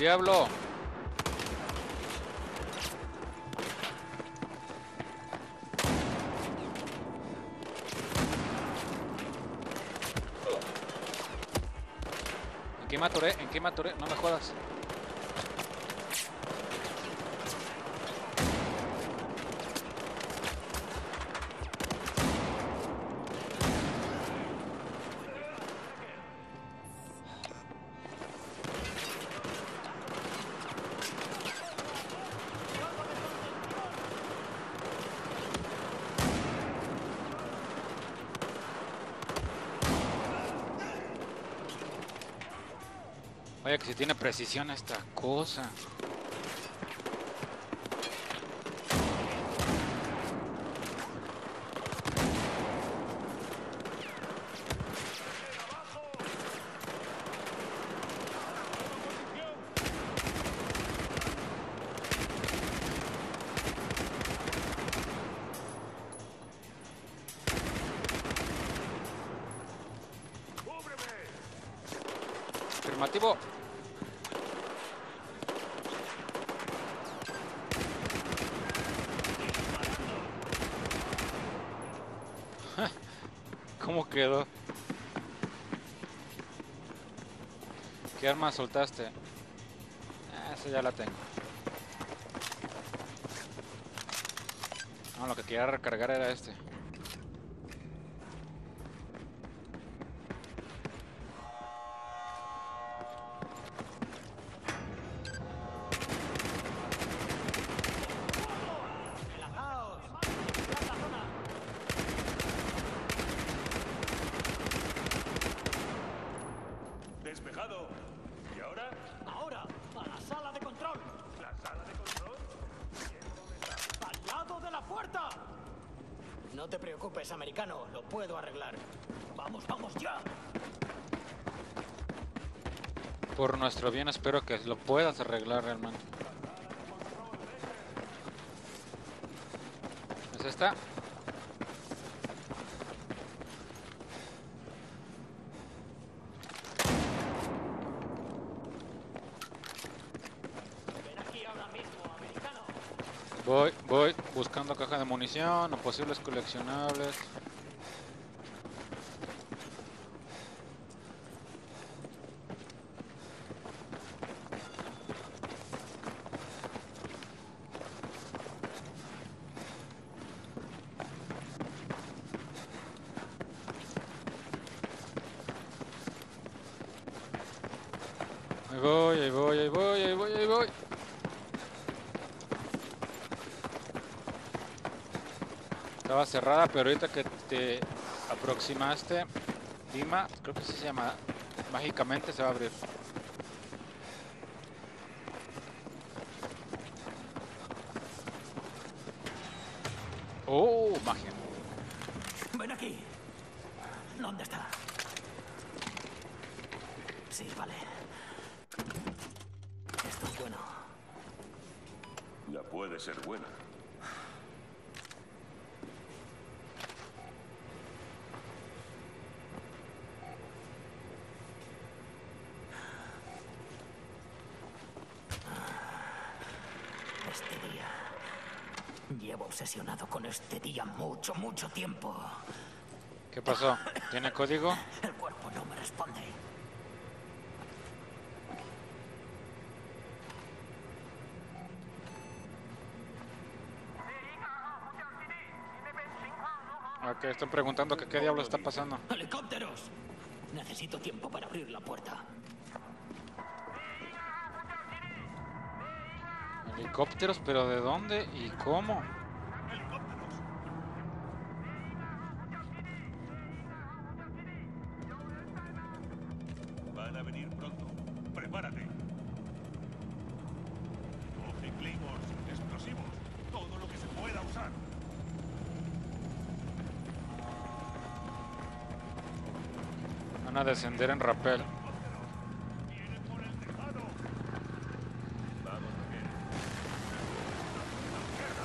diablo! ¿En qué me atoré? ¿En qué me atoré? No me jodas. Vaya que si tiene precisión esta cosa. Afirmativo. ¿Cómo quedó? ¿Qué arma soltaste? Esa ya la tengo. No, lo que quería recargar era este. Despejado. ¿Y ahora? Ahora, a la sala de control. ¿La sala de control? ¿Y eso dónde está? ¡Al lado de la puerta! No te preocupes, americano. Lo puedo arreglar. ¡Vamos, vamos ya! Por nuestro bien espero que lo puedas arreglar realmente. ¿Es esta? Ven aquí ahora mismo, americano. Voy buscando caja de munición o posibles coleccionables. Ahí voy, ahí voy, ahí voy, ahí voy, ahí voy. Estaba cerrada, pero ahorita que te aproximaste, Dima, creo que así se llama, mágicamente se va a abrir. Oh, magia. Ven aquí. ¿Dónde está? Sí, vale. Esto es bueno. Ya puede ser buena. Este día. Llevo obsesionado con este día mucho, mucho tiempo. ¿Qué pasó? ¿Tiene código? El cuerpo no me responde. Ok, estoy preguntando que qué diablo está pasando. ¡Helicópteros! Necesito tiempo para abrir la puerta. Helicópteros, pero ¿de dónde y cómo? ¡Helicópteros! Van a venir pronto. ¡Prepárate! Coge claymores, explosivos, todo lo que se pueda usar. Van a descender en rappel. ¡Vienen por el tejado! Vamos, Raquel. ¡A la izquierda!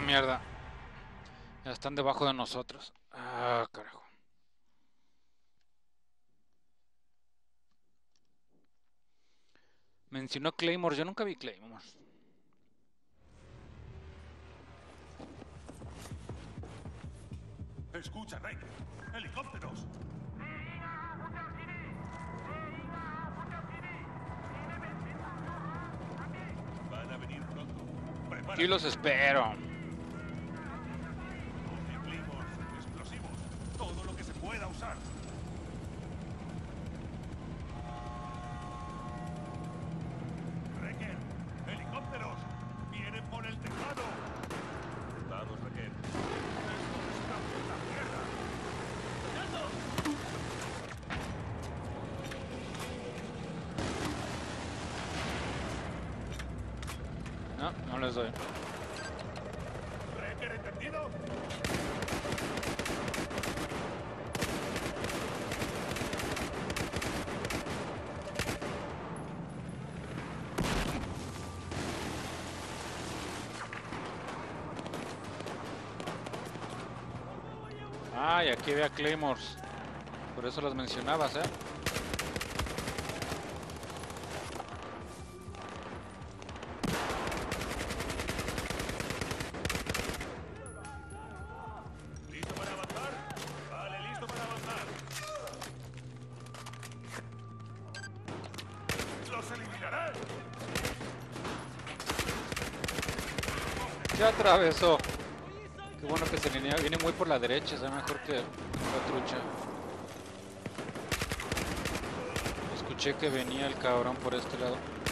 mierda. Ya están debajo de nosotros. Ah, carajo. Mencionó Claymore. Yo nunca vi Claymore. Escucha, Rey. ¡Helicópteros! Van a venir pronto. Prepárate. Aquí los espero. Claymores, explosivos, todo lo que se pueda usar. Wrecker, helicópteros, vienen por el tejado. Vamos, Wrecker. Esto es una puta mierda. No, no les doy. ¿Wrecker entendido? Ah, y aquí había Claymores. Por eso los mencionabas, ¿eh? ¿Listo para avanzar? Vale, listo para avanzar. ¡Los eliminarán! Se atravesó. Qué bueno que se venía. Viene muy por la derecha. Es mejor que la trucha. Escuché que venía el cabrón por este lado.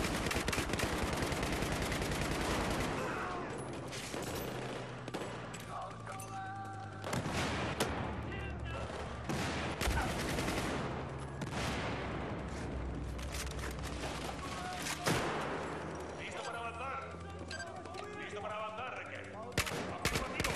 ¿Listo para avanzar? ¿Listo para avanzar, Wrecker? Afirmativo.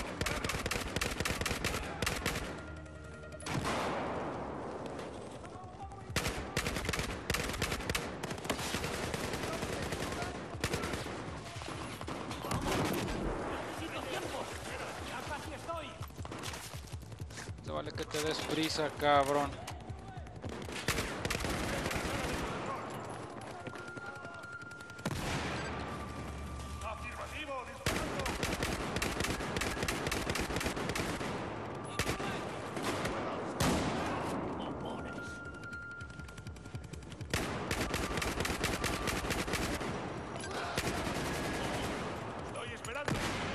Necesito tiempo. Ya casi estoy. Te vale que te des prisa, cabrón. Afirmativo, disparando. Mamones. Estoy esperando.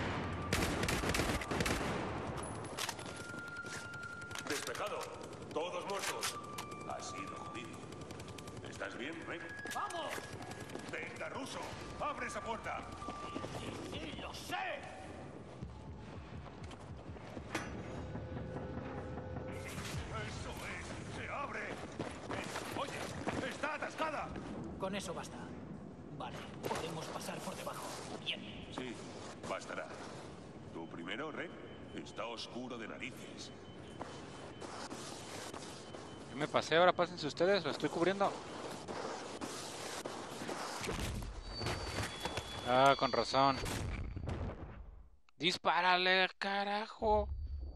Despejado. Todos muertos. Ha sido jodido. ¿Estás bien, Rey? ¡Vamos! Venga, ruso. Abre esa puerta. ¡Sí, lo sé! Eso es. Se abre. Oye, está atascada. Con eso basta. Vale, podemos pasar por debajo. Bien. Sí, bastará. ¿Tú primero, Rey? Está oscuro de narices. Yo me pasé, ahora pásense ustedes. Lo estoy cubriendo. Ah, con razón. Dispárale, carajo.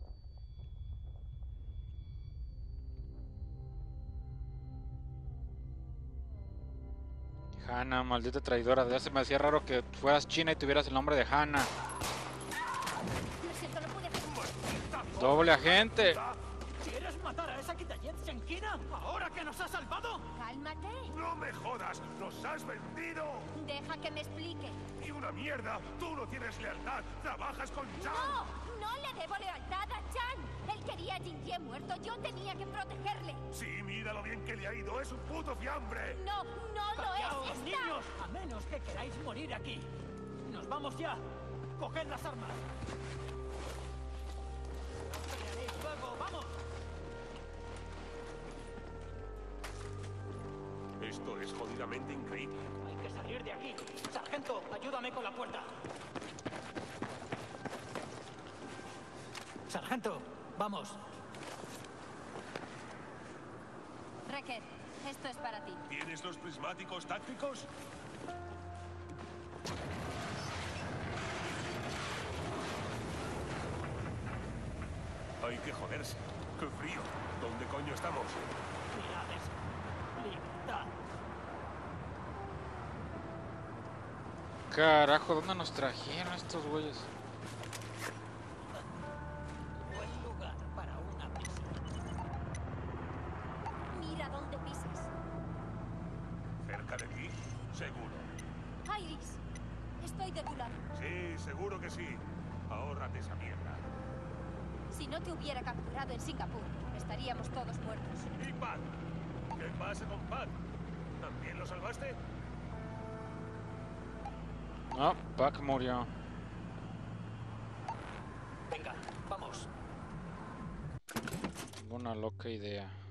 Hannah, maldita traidora. Ya se me hacía raro que fueras china y tuvieras el nombre de Hannah. Lo siento, no pude hacer. Doble agente. ¿Quieres matar a esa Kitayet Senkina? ¿Ahora que nos ha salvado? Cálmate. ¡No me jodas! ¡Nos has vendido! Deja que me explique. ¡Y una mierda! ¡Tú no tienes lealtad! ¡Trabajas con Chan! No, no le debo lealtad a Chan. Él quería a Jinjie muerto. Yo tenía que protegerle. Sí, mira lo bien que le ha ido. ¡Es un puto fiambre! No, no lo ¡Callaos, es. Está... niños! A menos que queráis morir aquí. ¡Nos vamos ya! ¡Coged las armas! ¡Pelearéis luego! ¡Vamos! Esto es jodidamente increíble. Hay que salir de aquí. Sargento, ayúdame con la puerta. Sargento, vamos. Wrecker, esto es para ti. ¿Tienes los prismáticos tácticos? hay que joderse. ¡Qué frío! ¿Dónde coño estamos? Mirad eso. Libertad. Carajo, ¿dónde nos trajeron estos güeyes? Buen lugar para una misión. Mira dónde pisas. ¿Cerca de ti? Seguro. Iris, estoy de tu lado. Sí, seguro que sí. Ahórrate esa mierda. Si no te hubiera capturado en Singapur, estaríamos todos muertos. ¿Y Pat? ¿Qué pasa con Pat? ¿También lo salvaste? No, Pac murió. Venga, vamos. Tengo una loca idea.